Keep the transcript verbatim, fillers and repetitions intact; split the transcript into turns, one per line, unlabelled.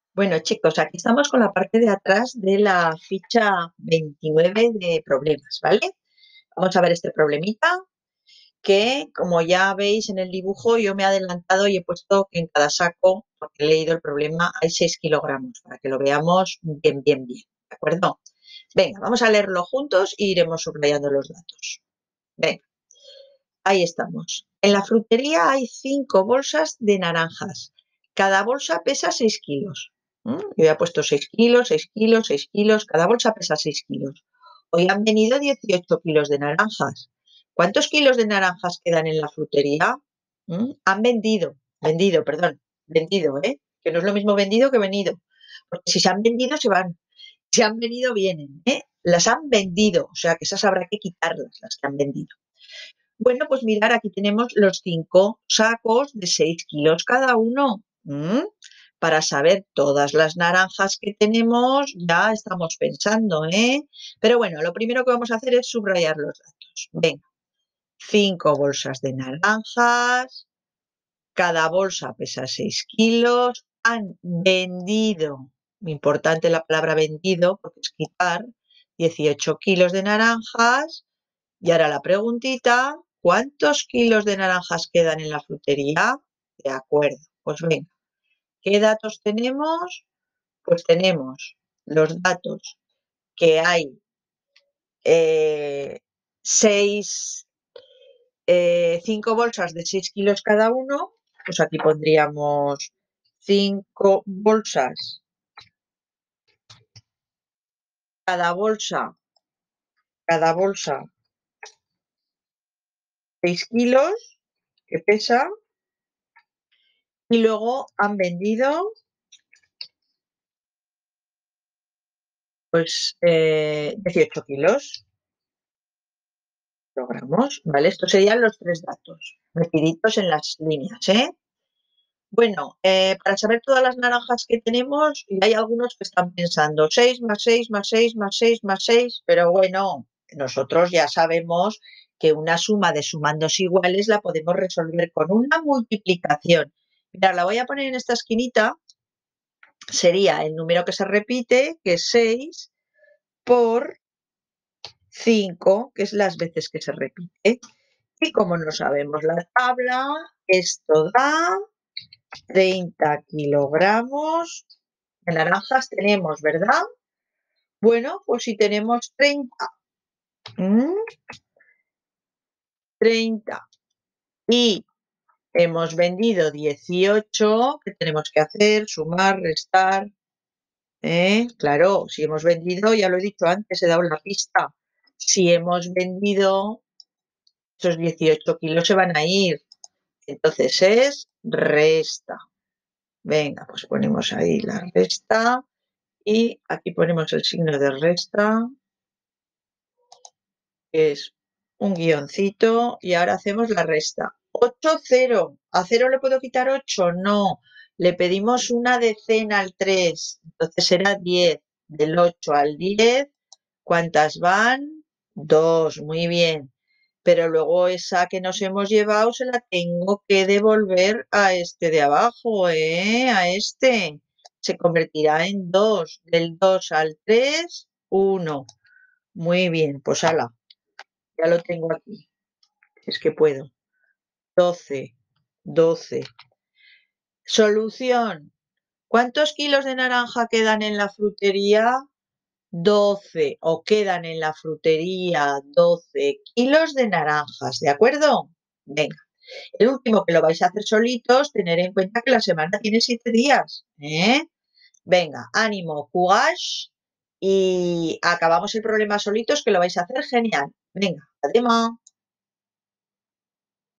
Bueno, chicos, aquí estamos con la parte de atrás de la ficha veintinueve de problemas, ¿vale? Vamos a ver este problemita que, como ya veis en el dibujo, yo me he adelantado y he puesto que en cada saco, porque he leído el problema, hay seis kilogramos, para que lo veamos bien, bien, bien, ¿de acuerdo? Venga, vamos a leerlo juntos y iremos subrayando los datos. Venga, ahí estamos. En la frutería hay cinco bolsas de naranjas. Cada bolsa pesa seis kilos. ¿Mm? Yo ya he puesto seis kilos, seis kilos, seis kilos. Cada bolsa pesa seis kilos. Hoy han venido dieciocho kilos de naranjas. ¿Cuántos kilos de naranjas quedan en la frutería? ¿Mm? Han vendido, vendido, perdón, vendido, ¿eh? Que no es lo mismo vendido que venido. Porque si se han vendido, se van. Si han venido, vienen, ¿eh? Las han vendido, o sea que esas habrá que quitarlas, las que han vendido. Bueno, pues mirar, aquí tenemos los cinco sacos de seis kilos cada uno. ¿Mm? Para saber todas las naranjas que tenemos, ya estamos pensando, ¿eh? Pero bueno, lo primero que vamos a hacer es subrayar los datos. Venga, cinco bolsas de naranjas, cada bolsa pesa seis kilos, han vendido, importante la palabra vendido, porque es quitar, dieciocho kilos de naranjas. Y ahora la preguntita, ¿cuántos kilos de naranjas quedan en la frutería? De acuerdo, pues venga, ¿qué datos tenemos? Pues tenemos los datos que hay eh, seis, eh, cinco bolsas de seis kilos cada uno, pues aquí pondríamos cinco bolsas, cada bolsa, cada bolsa seis kilos que pesa, y luego han vendido pues eh, dieciocho kilos. Logramos, ¿vale? Estos serían los tres datos metiditos en las líneas, ¿eh? Bueno, eh, para saber todas las naranjas que tenemos, y hay algunos que están pensando seis más seis más seis más seis más seis, pero bueno, nosotros ya sabemos que una suma de sumandos iguales la podemos resolver con una multiplicación. Mirad, la voy a poner en esta esquinita, sería el número que se repite, que es seis, por cinco, que es las veces que se repite. Y como no sabemos la tabla, esto da treinta kilogramos de naranjas tenemos, ¿verdad? Bueno, pues si tenemos treinta, ¿m? treinta y hemos vendido dieciocho, ¿qué tenemos que hacer? Sumar, restar, ¿eh? Claro, si hemos vendido, ya lo he dicho antes, he dado la pista. Si hemos vendido, esos dieciocho kilos se van a ir. Entonces es resta. Venga, pues ponemos ahí la resta y aquí ponemos el signo de resta, que es un guioncito, y ahora hacemos la resta. ocho, cero. ¿A cero le puedo quitar ocho? No. Le pedimos una decena al tres, entonces será diez. Del ocho al diez, ¿cuántas van? dos, muy bien. Pero luego esa que nos hemos llevado se la tengo que devolver a este de abajo, ¿eh? A este. Se convertirá en dos. Del dos al tres, uno. Muy bien, pues ala, ya lo tengo aquí. Es que puedo. doce, doce. Solución. ¿Cuántos kilos de naranja quedan en la frutería? doce, o quedan en la frutería doce kilos de naranjas, ¿de acuerdo? Venga. El último que lo vais a hacer solitos, tener en cuenta que la semana tiene siete días, ¿eh? Venga, ánimo, courage, y acabamos el problema solitos, que lo vais a hacer genial. Venga, adiós.